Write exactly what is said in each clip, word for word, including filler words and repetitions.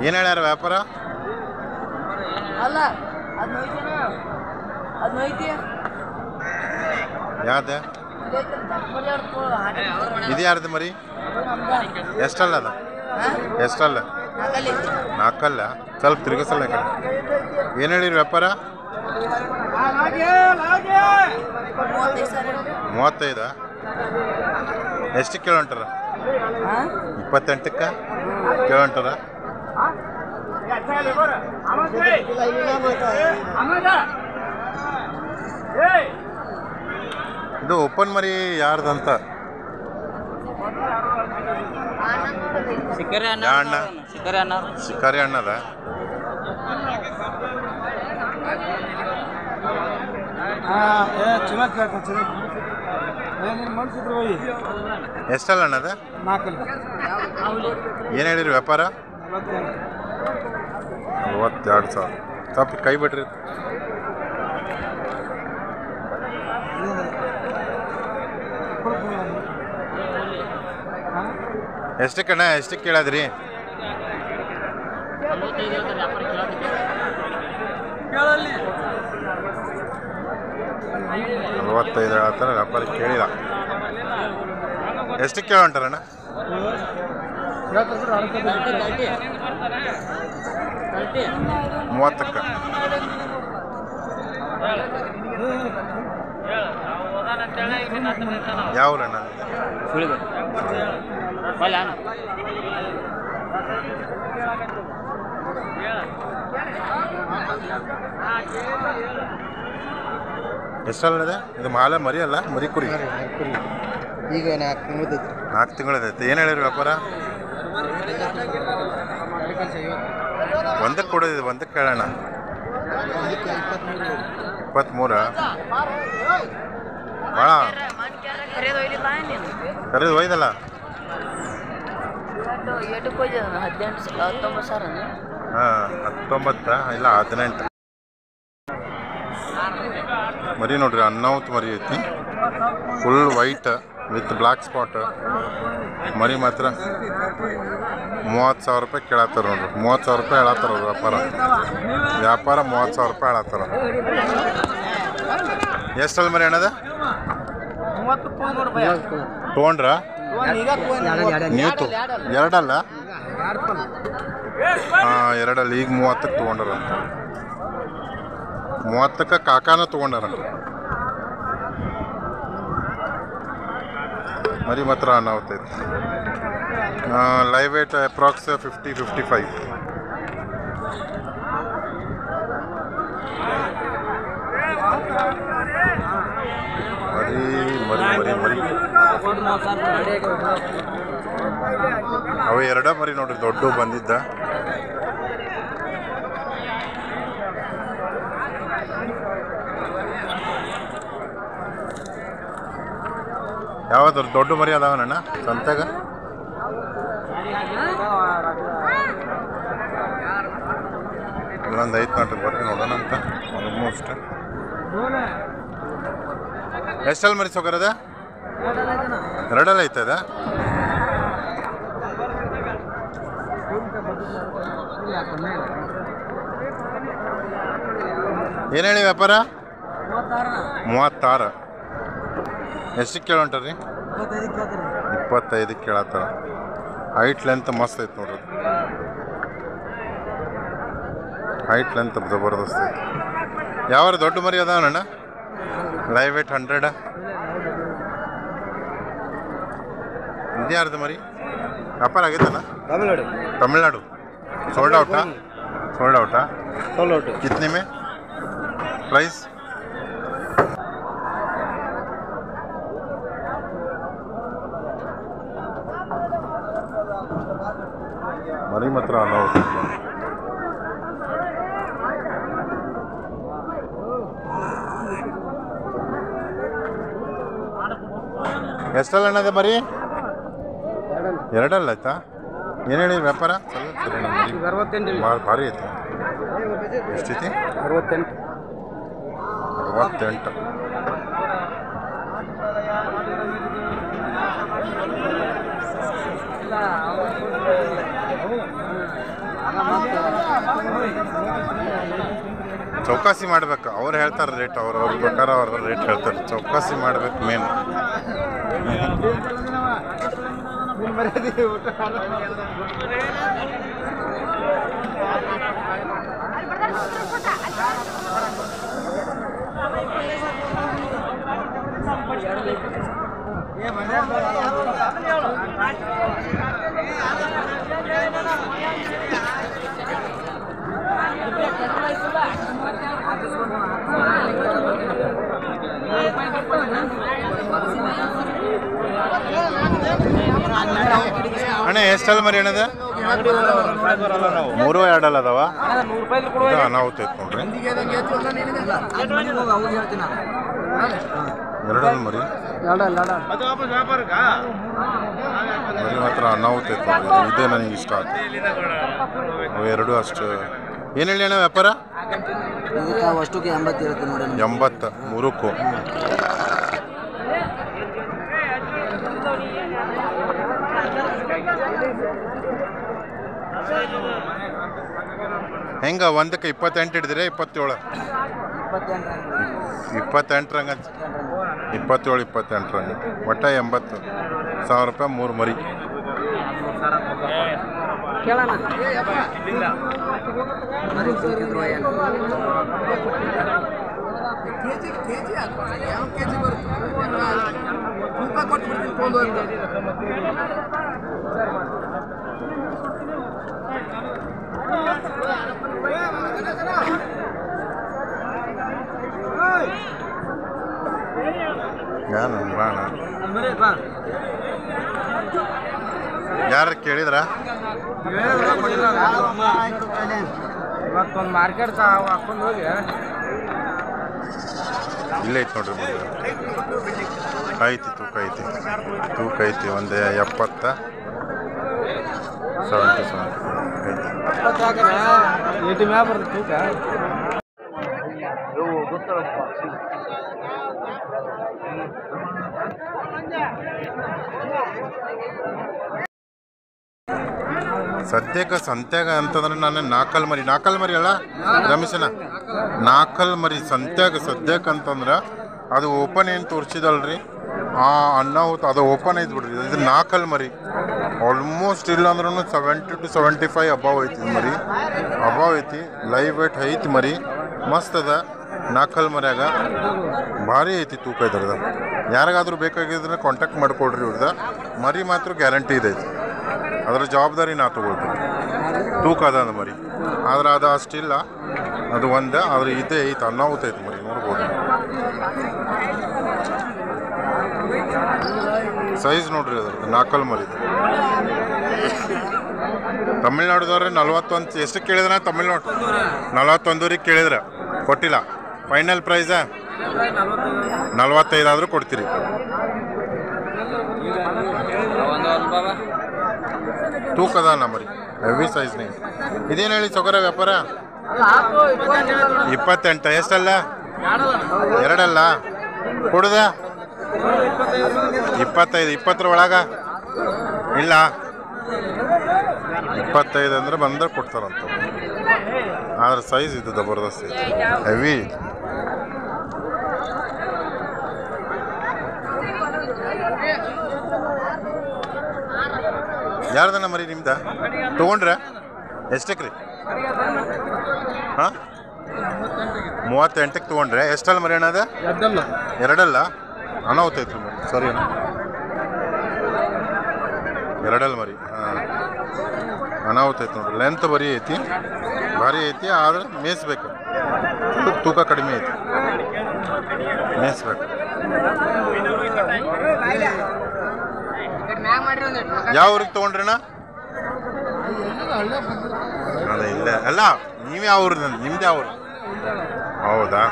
ಏನು ಹೇಳ್ಯಾರ ವ್ಯಾಪಾರ? ಅಲ್ಲ ಅದು ಅದು ನೋಯ್ತಿ ಯಾವ್ದು ಇದು ಯಾರ್ದು ಮರಿ? ಎಷ್ಟಲ್ಲ ಅದ? ಎಷ್ಟಲ್ಲ? ನಾಲ್ಕಲ್ಲ. ಸ್ವಲ್ಪ ತಿರುಗಿಸಲ್ಲ ಕಡೆ. ಏನು ಹೇಳಿರಿ ವ್ಯಾಪಾರ? ಮೂವತ್ತೈದು. ಎಷ್ಟು ಕೇಳೊಂಟಾರ? ಇಪ್ಪತ್ತೆಂಟಕ್ಕೆ ಕೇಳೊಂಟಾರ. ಇದು ಓಪನ್ ಮರಿ ಯಾರ್ದಂತ? ಅಣ್ಣ ಶಿಕಾರಿ ಅಣ್ಣದ. ಎಷ್ಟಲ್ಲ ಅಣ್ಣದ? ಏನು ಹೇಳಿರಿ ವ್ಯಾಪಾರ? ನಲ್ವತ್ತೆರಡು ಸಾವಿರ. ಸ್ವಲ್ಪ ಕೈ ಬಿಟ್ರಿ. ಎಷ್ಟಕ್ಕಣ್ಣ ಎಷ್ಟಕ್ಕೆ ಕೇಳದ್ರಿ? ನಲ್ವತ್ತೈದು ಹೇಳ್ತಾರ. ವ್ಯಾಪಾರ ಕೇಳಿಲ್ಲ. ಎಷ್ಟಕ್ಕೆ ಕೇಳೋಂಟಾರಣ್ಣ? ಮೂವತ್ತಕ್ಕ. ಯಾವ್ರಣ್ಣ? ಎಷ್ಟಲ್ಲದೆ ಇದು? ಮಾಲೆ ಮರಿ ಅಲ್ಲ, ಮರಿ ಕುರಿ. ಈಗ ನಾಲ್ಕು ತಿಂಗಳು ನಾಲ್ಕು ತಿಂಗಳದೈತೆ. ಏನು ಹೇಳಿರಿ ವ್ಯಾಪಾರ? ಒಂದಕ್ಕೆ ಕೊಡೋದಿದೆ. ಒಂದಕ್ಕೆ ಕೇಳೋಣ. ಇಪ್ಪತ್ತ್ಮೂರ ಭಾಳ ಕರೆದು ಒಯ್ದಲ್ಲ. ಹಾಂ ಹತ್ತೊಂಬತ್ತ ಇಲ್ಲ ಹದಿನೆಂಟು ಮರಿ ನೋಡ್ರಿ. ಅನ್ನಾವತ್ತು ಮರಿ ಐತಿ. Full white with black spot ಮರಿ. ಮಾತ್ರ ಮೂವತ್ತು ಸಾವಿರ ರೂಪಾಯಿ ಕೇಳತ್ತಾರ ನೋಡ್ರಿ. ಮೂವತ್ತು ಸಾವಿರ ರೂಪಾಯಿ ಹೇಳತ್ತಾರ ಅವ್ರು. ವ್ಯಾಪಾರ ವ್ಯಾಪಾರ ಮೂವತ್ತು ಸಾವಿರ ರೂಪಾಯಿ ಹೇಳತ್ತಾರ. ಎಷ್ಟಲ್ಲಿ ಮರಿ ಅಣ್ಣದ? ತೊಗೊಂಡ್ರ ನೀವು ತು ಎರಡಲ್ಲ? ಹಾಂ ಎರಡಲ್ಲ. ಈಗ ಮೂವತ್ತಕ್ಕೆ ತೊಗೊಂಡಾರ. ಮೂವತ್ತಕ್ಕೆ ಕಾಕಾನ ತೊಗೊಂಡಾರ. ಮರಿ ಮಾತ್ರ ಅನಾವತ್ತೈತೆ. Live weight approx fifty fifty five. ಮರಿ ಮರಿ ಮರಿ ಮರಿ ಅವ ಎರಡ ಮರಿ ನೋಡ್ರಿ. ದೊಡ್ಡ ಬಂದಿದ್ದ. ಯಾವ್ದು ದೊಡ್ಡ ಮರಿ ಅದಾವಣ್ಣ ಸಂತೆಗ? ಇಲ್ಲೊಂದು ಐದು ನಾಟಕ ಬರ್ತೀನಿ ನೋಡೋಣ ಅಂತ. ಆಲ್ಮೋಸ್ಟ್ ಎಷ್ಟಲ್ಲಿ ಮರಿ ಸೊಗರದ? ಎರಡಲ್ಲ ಐತದ? ಏನು ಹೇಳಿ ವ್ಯಾಪಾರ? ಮೂವತ್ತಾರು. ಎಷ್ಟಕ್ಕೆ ಕೇಳೊಂಟಾರ್ರಿ? ಇಪ್ಪತ್ತೈದಕ್ಕೆ ಕೇಳತ್ತಾರ. ಹೈಟ್ ಲೆಂತ್ ಮಸ್ತ್ ಐತೆ ನೋಡ್ರಿ. ಹೈಟ್ ಲೆಂತ್ ಜಬರ್ದಸ್ತ್ ಐತಿ. ಯಾವ ದೊಡ್ಡ ಮರಿ ಅದಾವಣ್ಣ? Live weight hundred. ಇದು ಯಾರ್ದು ಮರಿ? ವ್ಯಾಪಾರ ಆಗೈತಲ್ಲ? ತಮಿಳ್ನಾಡು. ತಮಿಳ್ನಾಡು ಸೋಲ್ಡ್ ಔಟಾ? ಸೋಲ್ಡ್ ಔಟಾ? Sold out. कितने में प्राइस? ಮರಿ ಮಾತ್ರ ಅನಾಹುತ. ಎಷ್ಟಲ್ಲ ಅಣ್ಣದ ಮರಿ? ಎರಡಲ್ಲ ಆಯ್ತಾ? ಏನು ಹೇಳಿ ವ್ಯಾಪಾರ? ಭಾಳ ಭಾರಿ ಐತೆ. ಎಷ್ಟೈತಿ? ಅರವತ್ತೆಂಟು. ಅರವತ್ತೆಂಟು. ಚೌಕಾಸಿ ಮಾಡ್ಬೇಕು. ಅವ್ರು ಹೇಳ್ತಾರೆ ರೇಟ್, ಅವ್ರ ಅವ್ರ ಪ್ರಕಾರ ಅವ್ರ ರೇಟ್ ಹೇಳ್ತಾರೆ. ಚೌಕಾಸಿ ಮಾಡ್ಬೇಕು ಮೇನ್. ಅಣ್ಣ ಎಷ್ಟಲ್ಲ ಮರಿ ಅಣ್ಣದ? ಮೂರು ಎರಡಲ್ಲ ಅದಾವ. ಅನಾಹುತ ಐತೆ ನೋಡ್ರಿ. ಎರಡಲ್ಲ ಮರಿ ಮರಿ ಮಾತ್ರ ಅನಾಹುತ ಐತೆ ನೋಡ್ರಿ. ಇದೇ ನನಗೆ ಇಷ್ಟ ಆಯ್ತು. ಅವು ಎರಡು ಅಷ್ಟು. ಏನು ಹೇಳಿ ಅಣ್ಣ ವ್ಯಾಪಾರ? ಅಷ್ಟಕ್ಕೆ ಎಂಬತ್ತು ಇರುತ್ತೆ ನೋಡಿ. ಎಂಬತ್ತು ಮೂರಕ್ಕೂ. ಹೆಂಗ ಒಂದಕ್ಕೆ ಇಪ್ಪತ್ತೆಂಟು ಹಿಡಿದ್ರೆ ಇಪ್ಪತ್ತೇಳು ಇಪ್ಪತ್ತೆಂಟರಂಗ ಇಪ್ಪತ್ತೇಳು ಇಪ್ಪತ್ತೆಂಟರಂಗ ಒಟ್ಟ ಎಂಬತ್ತು ಸಾವಿರ ರೂಪಾಯಿ ಮೂರು ಮರಿ. ಯಾರು ಕೇಳಿದ್ರ? ಇವತ್ತೊಂದು ಮಾರ್ಕೆಟ್ ಹಾಕೊಂಡು ಹೋಗಿ ಇಲ್ಲೇ ಐತಿ ನೋಡ್ರಿ. ಐತಿ ತೂಕ ಐತಿ ತೂಕ ಐತಿ ಒಂದು ಎಪ್ಪತ್ತ ಸೆವೆಂಟಿ ಸೆವೆಂಟಿ ಮ್ಯಾ ಬರ್ತದೆ ತೂಕ. ಸದ್ಯಕ್ಕೆ ಸಂತ್ಯಾಗ ಅಂತಂದ್ರೆ ನಾನು ನಾಲ್ಕಲ್ ಮರಿ ನಾಲ್ಕಲ್ ಮರಿ ಅಲ್ಲ ರಮೇಶನ ನಾಲ್ಕಲ್ ಮರಿ ಸಂತ್ಯಾಗ ಸದ್ಯಕ್ಕೆ ಅಂತಂದ್ರೆ ಅದು ಓಪನ್ ಏನು ತೋರಿಸಿದಲ್ರಿ ಆ ಅನ್ನಾಹುತ ಅದು ಓಪನ್ ಐತಿ ಬಿಡ್ರಿ. ಇದು ನಾಲ್ಕಲ್ ಮರಿ ಆಲ್ಮೋಸ್ಟ್ ಇಲ್ಲ ಅಂದ್ರೂ seventy two seventy five above ಐತಿ ಮರಿ. ಅಬಾವ್ ಐತಿ. ಲೈವ್ ವೇಟ್ ಐತಿ ಮರಿ. ಮಸ್ತ್ ಅದ. ನಾಲ್ಕಲ್ ಮರ್ಯಾಗ ಭಾರಿ ಐತಿ ತೂಕ ಇದ್ರದ. ಯಾರಿಗಾದ್ರೂ ಬೇಕಾಗಿದ್ರೆ ಕಾಂಟ್ಯಾಕ್ಟ್ ಮಾಡ್ಕೊಡ್ರಿ. ಇವ್ರದ ಮರಿ ಮಾತ್ರ ಗ್ಯಾರಂಟಿ ಇದೈತಿ. ಅದರ ಜವಾಬ್ದಾರಿ ನಾ ತಗೊಳ್ತೀನಿ. ತೂಕ ಅದ ಅಂದ ಮರಿ ಆದ್ರೆ ಅದು ಅಷ್ಟಿಲ್ಲ. ಅದು ಒಂದೇ ಆದ್ರೆ ಇದೇ ಐತೆ ಅನ್ನಾಹುತ ಐತಿ ಮರಿ. ನೋಡ್ಬೋದು ಸೈಜ್ ನೋಡ್ರಿ ಅದ್ರದ್ದು ನಾಲ್ಕಲ್ ಮರಿ. ತಮಿಳ್ನಾಡುದವ್ರೆ ನಲ್ವತ್ತೊಂದು ಎಷ್ಟು ಕೇಳಿದ್ರೆ ತಮಿಳ್ನಾಡು ನಲ್ವತ್ತೊಂದೂರಿಗೆ ಕೇಳಿದ್ರೆ ಕೊಟ್ಟಿಲ್ಲ. ಫೈನಲ್ ಪ್ರೈಸ ನಲ್ವತ್ತೈದು ಆದರೂ ಕೊಡ್ತೀರಿ. ತೂಕದ ಮರಿ ಹೆವಿ ಸೈಜ್ನೇ. ಇದೇನು ಹೇಳಿ ಸೊಗರ ವ್ಯಾಪಾರ? ಇಪ್ಪತ್ತೆಂಟು ಎಷ್ಟಲ್ಲ? ಎರಡಲ್ಲ ಕೊಡುದ? ಇಪ್ಪತ್ತೈದು ಇಪ್ಪತ್ತರ ಒಳಗ ಇಲ್ಲ. ಇಪ್ಪತ್ತೈದು ಅಂದ್ರೆ ಬಂದ್ರೆ ಕೊಡ್ತಾರಂತ. ಆದ್ರೆ ಸೈಜ್ ಇದು ಜಬರ್ದಸ್ತ್ ಹೆವಿ. ಯಾರ್ದನ ಮರಿ ನಿಮ್ದ? ತೊಗೊಂಡ್ರೆ ಎಷ್ಟಕ್ಕೆ ರೀ? ಹಾಂ ಮೂವತ್ತೆಂಟಕ್ಕೆ ತೊಗೊಂಡ್ರೆ ಎಷ್ಟಲ್ಲ ಮರಿ ಅಣ್ಣ? ಅದ ಎರಡಲ್ಲ ಅನಾಹುತ ಐತ್ರಿ ಮರಿ. ಸರಿ ಅಣ್ಣ ಎರಡಲ್ಲ ಮರಿ. ಹಾಂ ಅನಾಹುತ ಐತಿ ನೋಡ್ರಿ. ಲೆಂತ್ ಬರೀ ಐತಿ ಭಾರಿ ಐತಿ. ಆದ್ರೆ ಮೇಯಿಸ್ಬೇಕು. ತೂಕ ಕಡಿಮೆ ಐತಿ. ಮೇಯಿಸ್ಬೇಕು. ಯಾವ ಊರಿಗೆ ತೊಗೊಂಡ್ರಣ್ಣ? ಅದೇ ಇಲ್ಲ ಅಲ್ಲ ನೀವು ಯಾವ ಊರು? ನಿಮ್ದು ಯಾವ ಊರು? ಹೌದಾ?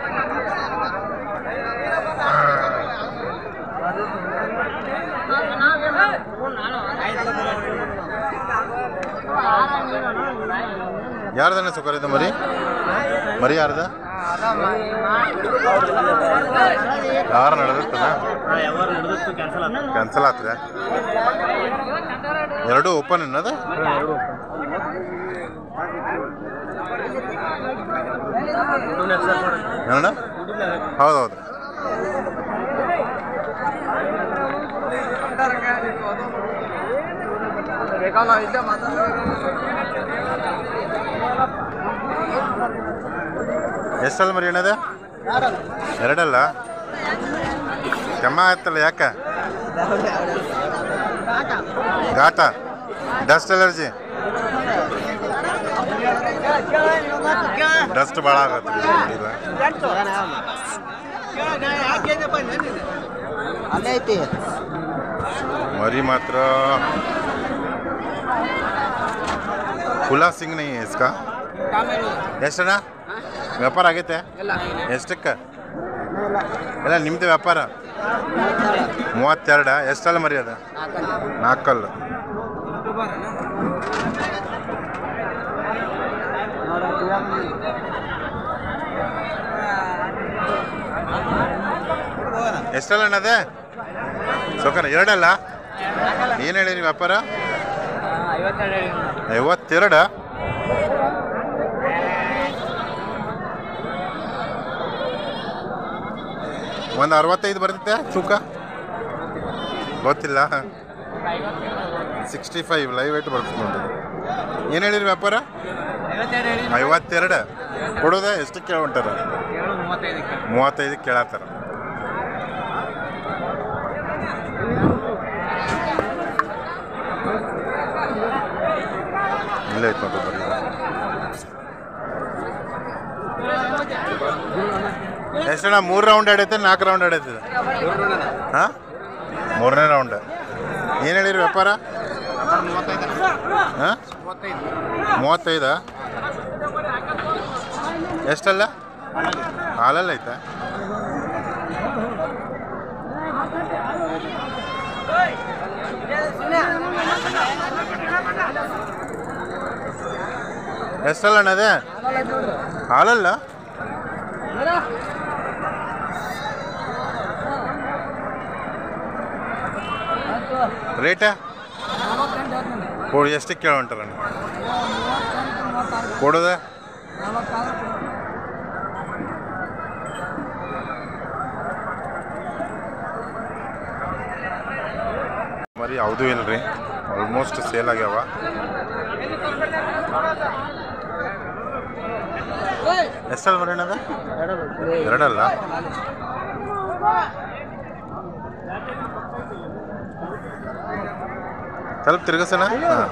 ಯಾರ್ದಣ್ಣ ಸುಖರಿದ ಮರಿ? ಮರಿ ಯಾರ್ದ? ಯಾರು ನಡೆದಿರ್ತದ? ಕ್ಯಾನ್ಸಲ್ ಆತ್ರೆ? ಎರಡು ಓಪನ್ ಅನ್ನದ? ಏನಣ್ಣ ಹೌದೌದು ಎಷ್ಟಲ್ಲ ಮರಿ ಏನದ ಎರಡಲ್ಲ ಕೆಮ್ಮ ಆಯ್ತಲ್ಲ ಯಾಕೆ ಘಾಟ ಡಸ್ಟ್ ಅಲರ್ಜಿ ಡಸ್ಟ್ ಭಾಳ ಆಗತ್ತೆ ಅಲ್ಲೇ ಐತಿ मरी मात्र खुला सिंग नहीं है इसका ಎಷ್ಟಣ್ಣ ವ್ಯಾಪಾರ ಆಗೈತೆ ಎಷ್ಟಕ್ಕೆ ಎಲ್ಲ ನಿಮ್ಮದು ವ್ಯಾಪಾರ ಮೂವತ್ತೆರಡು ಎಷ್ಟಲ್ಲ ಮರಿ ಅದು ನಾಲ್ಕಲ್ಲು ಎಷ್ಟಲ್ಲ ಅಣ್ಣದೆ ಸೋಕನ ಎರಡಲ್ಲ ಏನು ಹೇಳಿರಿ ವ್ಯಾಪಾರ ಐವತ್ತೆರಡು ಒಂದು ಅರವತ್ತೈದು ಬರ್ತೈತೆ ತೂಕ ಗೊತ್ತಿಲ್ಲ ಸಿಕ್ಸ್ಟಿ ಫೈವ್ ಲೈವ್ ವೇಟ್ ಬರ್ತದೆ ನೋಡಿ ಏನು ಹೇಳಿರಿ ವ್ಯಾಪಾರ ಐವತ್ತೆರಡು ಕೊಡೋದ ಎಷ್ಟು ಕೇಳ ಹೊಂಟಾರ ಮೂವತ್ತೈದಕ್ಕೆ ಕೇಳತ್ತಾರ ಇಲ್ಲೇ ಐತೆ ನೋಡ್ರಿ ಬರೀ ಎಷ್ಟಣ್ಣ ಮೂರು ರೌಂಡ್ ಆಡೈತೆ ನಾಲ್ಕು ರೌಂಡ್ ಆಡೈತೆ ಹಾಂ ಮೂರನೇ ರೌಂಡ್ ಏನು ಹೇಳಿರಿ ವ್ಯಾಪಾರ ಹಾಂ ಮೂವತ್ತೈದು ಎಷ್ಟಲ್ಲ ಹಾಲಲ್ಲ ಐತೆ ಎಷ್ಟಲ್ಲ ಅಣ್ಣದೆ ಹಾಲಲ್ಲ ರೇಟ ಕೊಡು ಎಷ್ಟಕ್ಕೆ ಕೇಳ ಹೊಂಟಲ್ಲ ಕೊಡೋದ ಮರಿ ಯಾವುದೂ ಇಲ್ರಿ ಆಲ್ಮೋಸ್ಟ್ ಸೇಲ್ ಆಗ್ಯಾವ ಎಷ್ಟಲ್ಲ ಮರಿ ಅಣ್ಣದ ಎರಡಲ್ಲ ಸ್ವಲ್ಪ ತಿರ್ಗಸಣ ಹಾಂ